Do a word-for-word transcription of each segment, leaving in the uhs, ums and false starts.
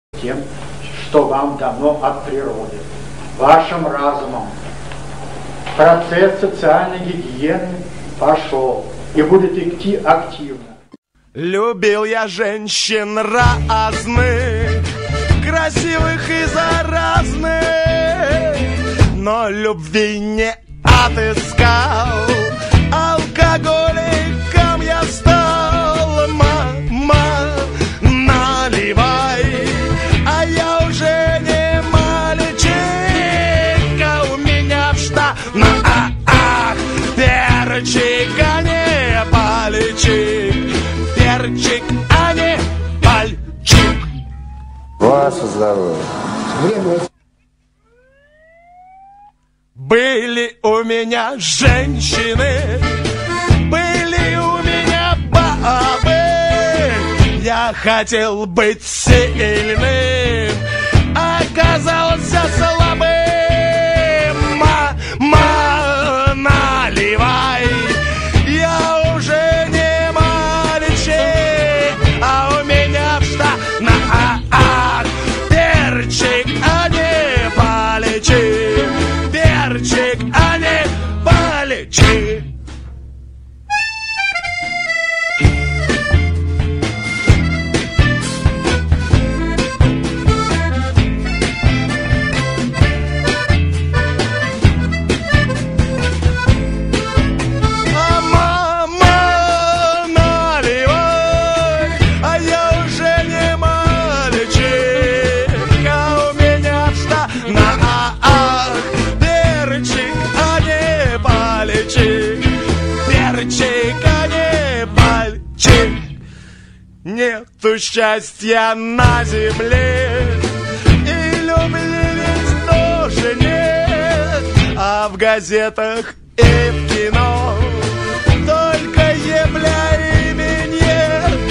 тем, что вам дано от природы. Вашим разумом процесс социальной гигиены пошел и будет идти активно. Любил я женщин разных, красивых и заразных, но любви не отыскал. Алкоголиком я стал. Мама, наливай, а я уже не мальчик, а у меня в штанах перчик, а не пальчик. Перчик, а не пальчик. Ваше здоровье. Были у меня женщины, были у меня бабы. Я хотел быть сильным, оказался слабым. Мама, наливай, я уже не мальчик, а у меня в штанах перчик, а не пальчик. Перчик, а не пальчик. А мама, наливай, а я уже не мальчик, а у меня в штанах перчик, а не пальчик. Перчик, а не пальчик. Нету счастья на земле, и любви ведь тоже нет, а в газетах и в кино только ебля и минет.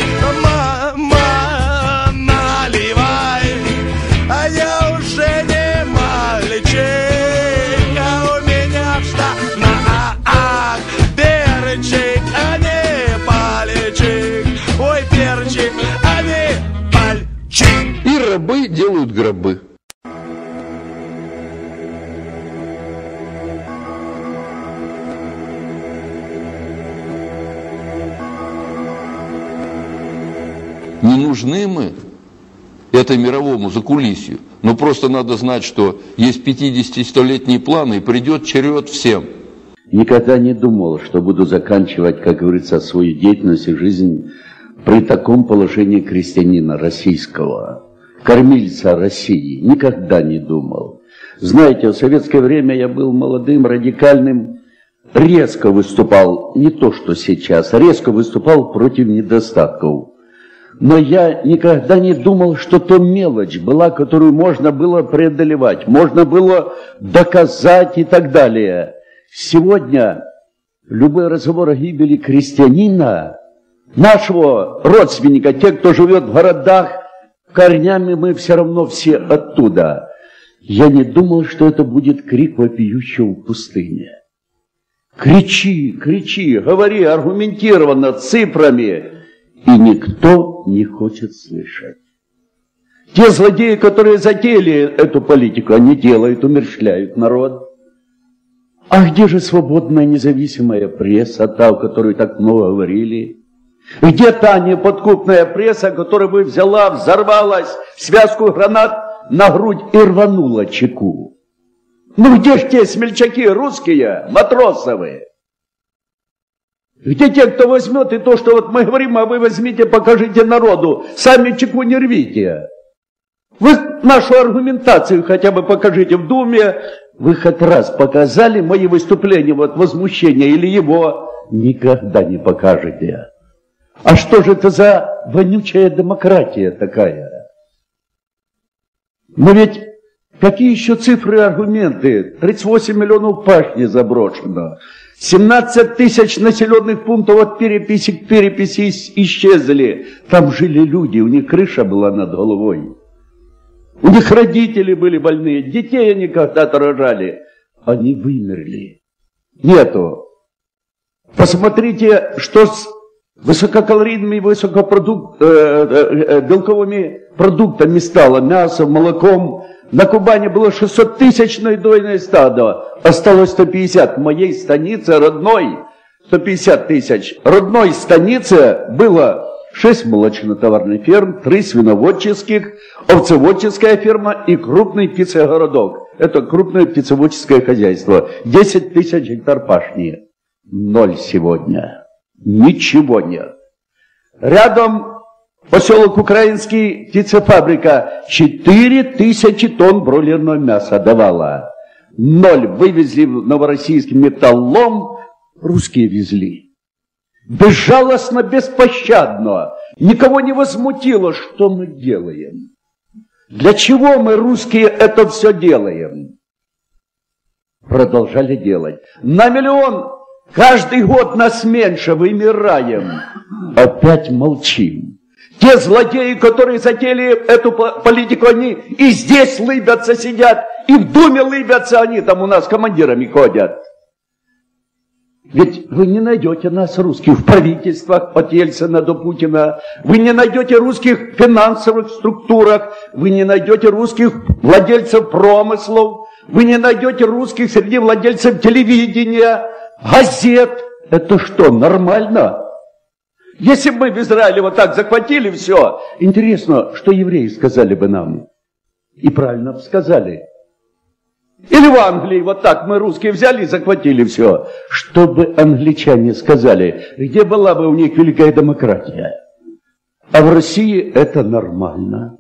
Мама, наливай, а я уже не мальчик, а у меня в штанах перчик, а не пальчик. Ой, перчик, а не пальчик. И рабы делают гробы. Не нужны мы это мировому закулисью, но просто надо знать, что есть пятидесятистолетние планы, и придет черед всем. Никогда не думал, что буду заканчивать, как говорится, свою деятельность и жизнь при таком положении крестьянина российского, кормильца России. Никогда не думал. Знаете, в советское время я был молодым, радикальным, резко выступал, не то что сейчас, резко выступал против недостатков. Но я никогда не думал, что то мелочь была, которую можно было преодолевать, можно было доказать и так далее. Сегодня любой разговор о гибели крестьянина, нашего родственника, те, кто живет в городах, корнями мы все равно все оттуда. Я не думал, что это будет крик вопиющего в пустыне. Кричи, кричи, говори аргументированно, цифрами. И никто не хочет слышать. Те злодеи, которые затеяли эту политику, они делают, умерщвляют народ. А где же свободная независимая пресса, та, о которой так много говорили? Где та неподкупная пресса, которая бы взяла, взорвалась, связку гранат на грудь и рванула чеку? Ну где же те смельчаки русские, матросовые? Где те, кто возьмет и то, что вот мы говорим, а вы возьмите, покажите народу, сами чеку не рвите. Вы нашу аргументацию хотя бы покажите в Думе. Вы хоть раз показали мои выступления, вот возмущения или его? Никогда не покажете. А что же это за вонючая демократия такая? Но ведь какие еще цифры и аргументы? тридцать восемь миллионов пашни заброшено. семнадцать тысяч населенных пунктов от переписи к переписи исчезли. Там жили люди, у них крыша была над головой. У них родители были больные, детей они когда-то рожали. Они вымерли. Нету. Посмотрите, что с высококалорийными, высокопродук... белковыми продуктами стало, мясом, молоком. На Кубани было шестисоттысячное дойное стадо, осталось сто пятьдесят. В моей станице родной сто пятьдесят тысяч. Родной станице было шесть молочно-товарных ферм, три свиноводческих, овцеводческая ферма и крупный птицегородок. Это крупное птицеводческое хозяйство. десять тысяч гектар пашни. Ноль сегодня. Ничего нет. Рядом поселок Украинский, птицефабрика, четыре тысячи тонн бройлерного мяса давала. Ноль. Вывезли в Новороссийск металлом, русские везли. Безжалостно, беспощадно. Никого не возмутило, что мы делаем. Для чего мы, русские, это все делаем? Продолжали делать. На миллион каждый год нас меньше, вымираем. Опять молчим. Те злодеи, которые затеяли эту политику, они и здесь лыбятся, сидят, и в Думе лыбятся, они там у нас командирами ходят. Ведь вы не найдете нас, русских, в правительствах от Ельцина до Путина. Вы не найдете русских в финансовых структурах. Вы не найдете русских владельцев промыслов. Вы не найдете русских среди владельцев телевидения, газет. Это что, нормально? Если бы мы в Израиле вот так захватили все, интересно, что евреи сказали бы нам? И правильно бы сказали. Или в Англии вот так мы, русские, взяли и захватили все. Что бы англичане сказали, где была бы у них великая демократия? А в России это нормально.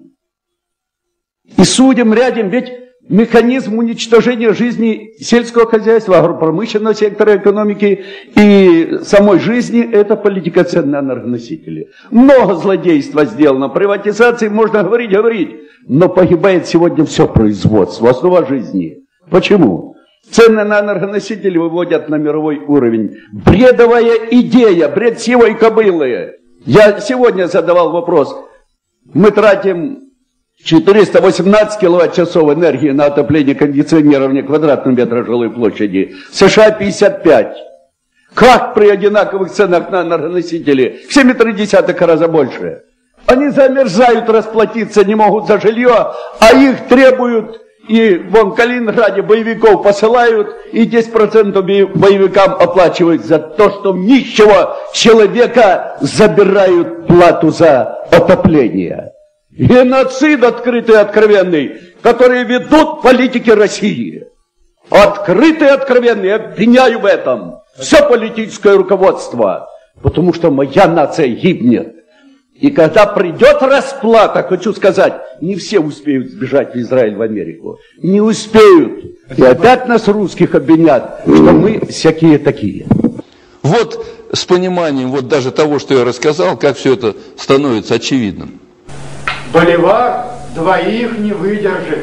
И судим, рядом, ведь механизм уничтожения жизни сельского хозяйства, агропромышленного сектора экономики и самой жизни – это политика цен на энергоносители. Много злодейства сделано, приватизации можно говорить, говорить, но погибает сегодня все производство, основа жизни. Почему? Цены на энергоносители выводят на мировой уровень. Бредовая идея, бред сивой кобылы. Я сегодня задавал вопрос. Мы тратим четыреста восемнадцать киловатт-часов энергии на отопление кондиционирования квадратного метра жилой площади. США пятьдесят пять. Как при одинаковых ценах на энергоносители? В семь целых три десятых раза больше. Они замерзают, расплатиться не могут за жилье, а их требуют... И вон в Калининграде боевиков посылают, и десять процентов боевикам оплачивают за то, что нищего человека забирают плату за отопление. Геноцид открытый и откровенный, который ведут политики России. Открытый и откровенный, я обвиняю в этом все политическое руководство, потому что моя нация гибнет. И когда придет расплата, хочу сказать, не все успеют сбежать в Израиль, в Америку. Не успеют. И опять нас, русских, обвинят, что мы всякие такие. Вот с пониманием вот даже того, что я рассказал, как все это становится очевидным. Боливар двоих не выдержит.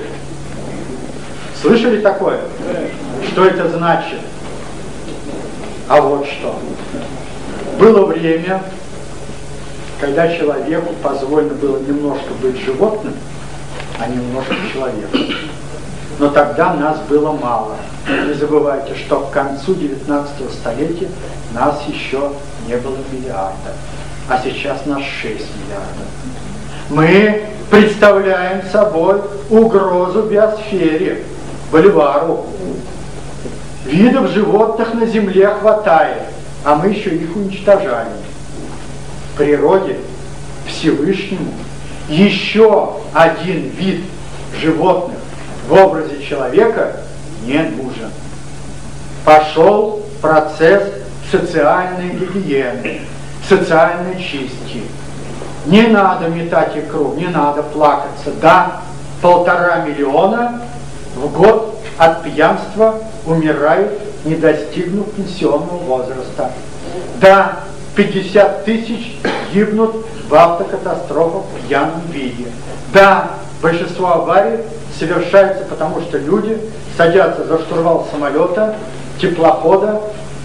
Слышали такое? Что это значит? А вот что. Было время, когда человеку позволено было немножко быть животным, а немножко человеком. Но тогда нас было мало. Не забывайте, что к концу девятнадцатого столетия нас еще не было миллиарда, а сейчас нас шесть миллиардов. Мы представляем собой угрозу биосфере, Боливару. Видов животных на Земле хватает, а мы еще их уничтожаем. Природе, Всевышнему, еще один вид животных в образе человека не нужен. Пошел процесс социальной гигиены, социальной чистки. Не надо метать икру, не надо плакаться. Да, полтора миллиона в год от пьянства умирают, не достигнув пенсионного возраста. Да, пятьдесят тысяч гибнут в автокатастрофах в пьяном виде. Да, большинство аварий совершается потому, что люди садятся за штурвал самолета, теплохода,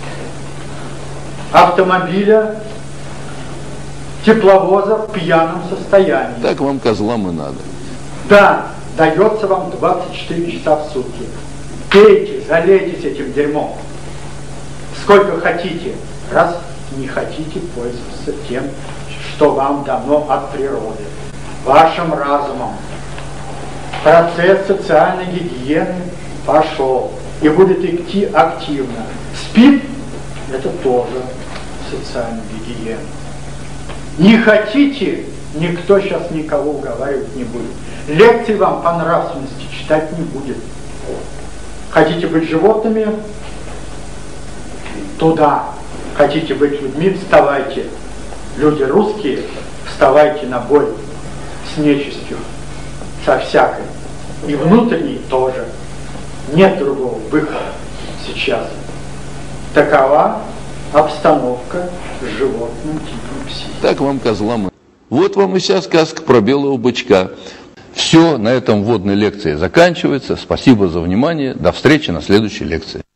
автомобиля, тепловоза в пьяном состоянии. Так вам, козлам, и надо. Да, дается вам двадцать четыре часа в сутки. Пейте, залейтесь этим дерьмом. Сколько хотите. Раз не хотите пользоваться тем, что вам дано от природы, вашим разумом. Процесс социальной гигиены пошел и будет идти активно. СПИД – это тоже социальная гигиена. Не хотите, никто сейчас никого уговаривать не будет. Лекции вам по нравственности читать не будет. Хотите быть животными? Туда. Хотите быть людьми? Вставайте. Люди русские, вставайте на бой с нечистью, со всякой. И внутренней тоже. Нет другого выхода сейчас. Такова обстановка с животным типом психики. Так вам, козлам. Вот вам и вся сказка про белого бычка. Все, на этом вводной лекции заканчивается. Спасибо за внимание. До встречи на следующей лекции.